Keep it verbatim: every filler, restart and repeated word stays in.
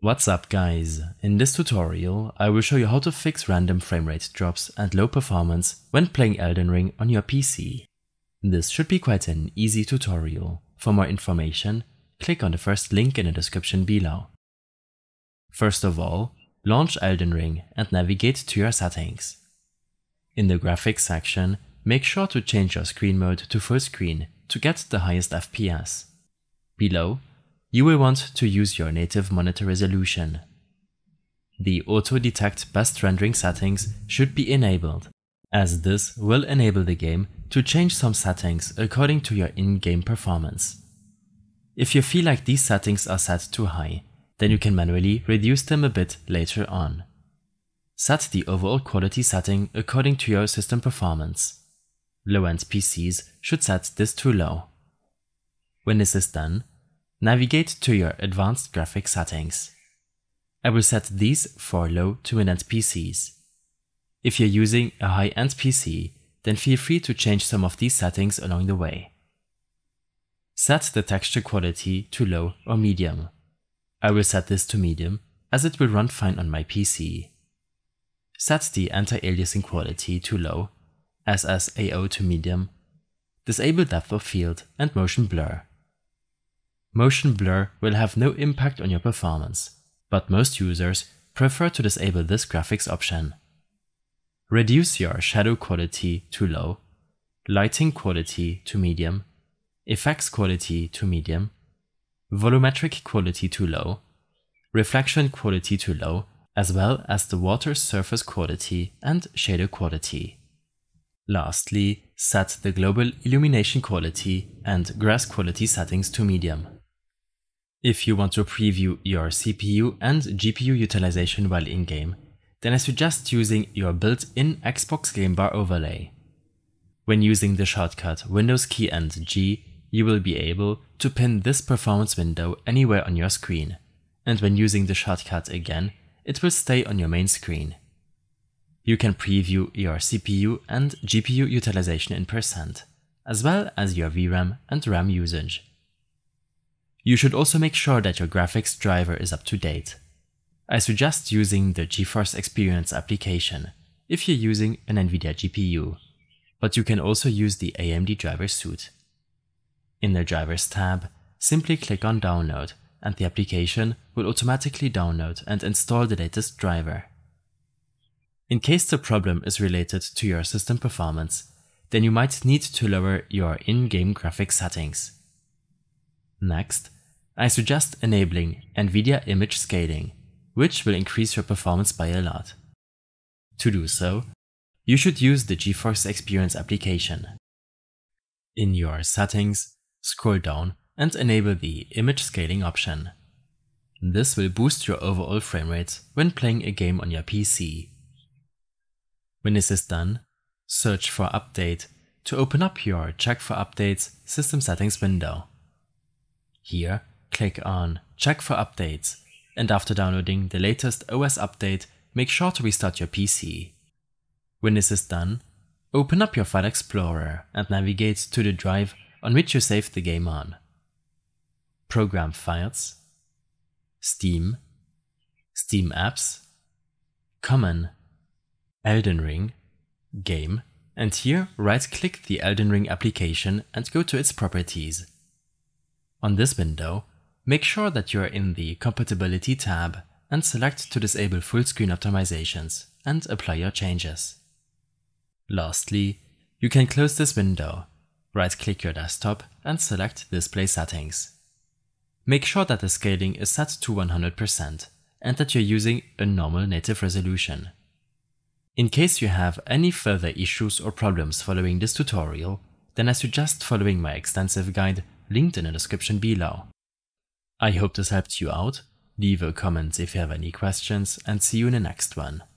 What's up guys, in this tutorial I will show you how to fix random frame rate drops and low performance when playing Elden Ring on your P C. This should be quite an easy tutorial. For more information, click on the first link in the description below. First of all, launch Elden Ring and navigate to your settings. In the graphics section, make sure to change your screen mode to full screen to get the highest F P S. Below, you will want to use your native monitor resolution. The Auto Detect Best Rendering settings should be enabled, as this will enable the game to change some settings according to your in-game performance. If you feel like these settings are set too high, then you can manually reduce them a bit later on. Set the overall quality setting according to your system performance. Low-end P Cs should set this to low. When this is done, navigate to your advanced graphics settings. I will set these for low to mid-end P Cs. If you're using a high-end P C, then feel free to change some of these settings along the way. Set the texture quality to low or medium. I will set this to medium, as it will run fine on my P C. Set the anti-aliasing quality to low, S S A O to medium. Disable depth of field and motion blur. Motion blur will have no impact on your performance, but most users prefer to disable this graphics option. Reduce your shadow quality to low, lighting quality to medium, effects quality to medium, volumetric quality to low, reflection quality to low, as well as the water surface quality and shader quality. Lastly, set the global illumination quality and grass quality settings to medium. If you want to preview your C P U and G P U utilization while in-game, then I suggest using your built-in Xbox Game Bar overlay. When using the shortcut Windows key and G, you will be able to pin this performance window anywhere on your screen, and when using the shortcut again, it will stay on your main screen. You can preview your C P U and G P U utilization in percent, as well as your V RAM and RAM usage. You should also make sure that your graphics driver is up to date. I suggest using the GeForce Experience application if you're using an NVIDIA G P U, but you can also use the A M D driver suite. In the Drivers tab, simply click on Download and the application will automatically download and install the latest driver. In case the problem is related to your system performance, then you might need to lower your in-game graphics settings. Next, I suggest enabling NVIDIA image scaling, which will increase your performance by a lot. To do so, you should use the GeForce Experience application. In your settings, scroll down and enable the image scaling option. This will boost your overall frame rate when playing a game on your P C. When this is done, search for Update to open up your Check for Updates system settings window. Here, click on Check for Updates, and after downloading the latest O S update, make sure to restart your P C. When this is done, open up your File Explorer and navigate to the drive on which you saved the game on. Program Files, Steam, Steam Apps, Common, Elden Ring, Game, and here right-click the Elden Ring application and go to its properties. On this window, make sure that you are in the Compatibility tab and select to disable full screen optimizations and apply your changes. Lastly, you can close this window, right-click your desktop and select Display Settings. Make sure that the scaling is set to one hundred percent and that you're using a normal native resolution. In case you have any further issues or problems following this tutorial, then I suggest following my extensive guide linked in the description below. I hope this helped you out. Leave a comment if you have any questions and see you in the next one.